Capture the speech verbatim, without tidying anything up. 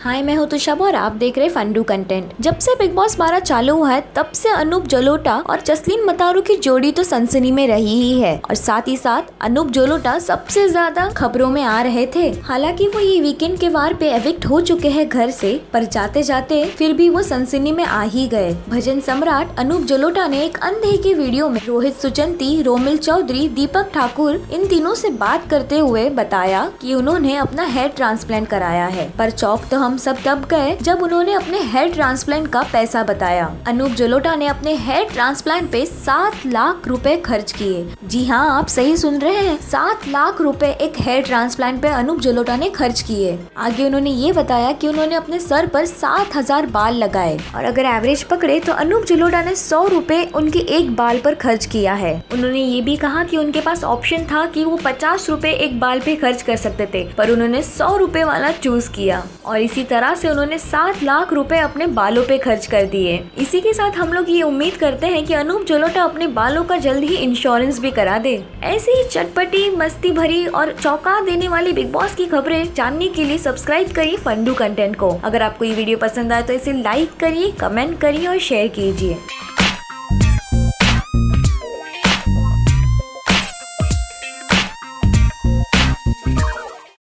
हाय, मैं हूँ तुषाब और आप देख रहे फंडू कंटेंट। जब से बिग बॉस बारह चालू हुआ है तब से अनूप जलोटा और जसलीन मतारू की जोड़ी तो सनसनी में रही ही है और साथ ही साथ अनूप जलोटा सबसे ज्यादा खबरों में आ रहे थे। हालांकि वो ये वीकेंड के वार पे एविक्ट हो चुके हैं घर से, पर जाते जाते फिर भी वो सनसनी में आ ही गए। भजन सम्राट अनूप जलोटा ने एक अनदेखी वीडियो में रोहित सुचंती, रोमिल चौधरी, दीपक ठाकुर इन तीनों से बात करते हुए बताया कि उन्होंने अपना हेयर ट्रांसप्लांट कराया है, पर चौक तो हम सब तब गए जब उन्होंने अपने हेयर ट्रांसप्लांट का पैसा बताया। अनूप जलोटा ने अपने हेयर ट्रांसप्लांट पे सात लाख रुपए खर्च किए। जी हाँ, आप सही सुन रहे हैं, सात लाख रुपए एक हेयर ट्रांसप्लांट पे अनूप जलोटा ने खर्च किए। आगे उन्होंने ये बताया कि उन्होंने अपने सर पर सात हजार बाल लगाए और अगर एवरेज पकड़े तो अनूप जलोटा ने सौ रुपए उनके एक बाल पर खर्च किया है। उन्होंने ये भी कहा कि उनके पास ऑप्शन था कि वो पचास रुपए एक बाल पे खर्च कर सकते थे, पर उन्होंने सौ रुपए वाला चूज किया और इसी तरह से उन्होंने सात लाख रुपए अपने बालों पे खर्च कर दिए। इसी के साथ हम लोग ये उम्मीद करते हैं कि अनूप जलोटा अपने बालों का जल्द ही इंश्योरेंस भी करा दे। ऐसी ही चटपटी, मस्ती भरी और चौंका देने वाली बिग बॉस की खबरें जानने के लिए सब्सक्राइब करिए फंडू कंटेंट को। अगर आपको ये वीडियो पसंद आए तो इसे लाइक करिए, कमेंट करिए और शेयर कीजिए।